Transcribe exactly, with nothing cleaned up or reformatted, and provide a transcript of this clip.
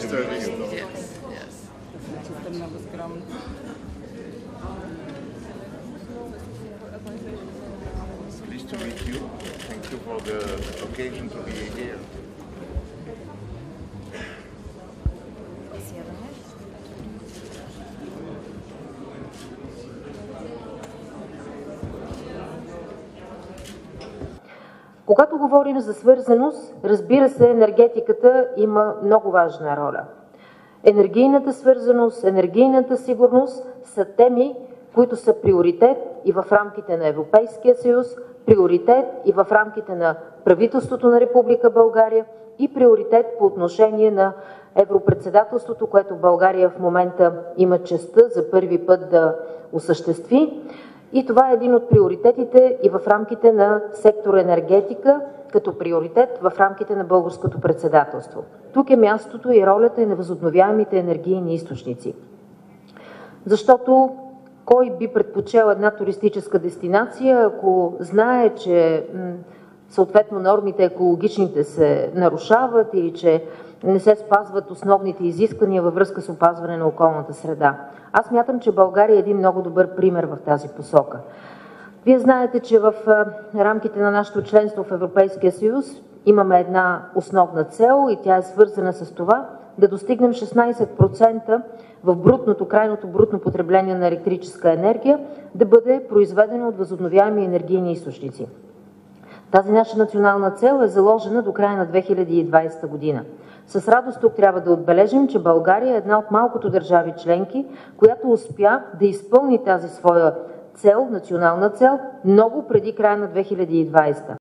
to meet you. Yes, yes. It's pleased to meet you. Thank you for the occasion to be here. Когато говорим за свързаност, разбира се, енергетиката има много важна роля. Енергийната свързаност, енергийната сигурност са теми, които са приоритет и в рамките на Европейския съюз, приоритет и в рамките на правителството на Република България и приоритет по отношение на Европредседателството, което България в момента има честта за първи път да осъществи. И това е един от приоритетите и в рамките на сектор енергетика, като приоритет в рамките на българското председателство. Тук е мястото и ролята и на възобновяемите енергийни източници. Защото кой би предпочел една туристическа дестинация, ако знае, че съответно нормите екологичните се нарушават или че не се спазват основните изисквания във връзка с опазване на околната среда. Аз смятам, че България е един много добър пример в тази посока. Вие знаете, че в рамките на нашето членство в Европейския съюз имаме една основна цел и тя е свързана с това да достигнем шестнайсет процента в брутното, крайното брутно потребление на електрическа енергия да бъде произведено от възобновяеми енергийни източници. Тази наша национална цел е заложена до края на две хиляди и двадесета година. С радост тук трябва да отбележим, че България е една от малкото държави членки, която успя да изпълни тази своя цел, национална цел, много преди края на две хиляди и двадесета.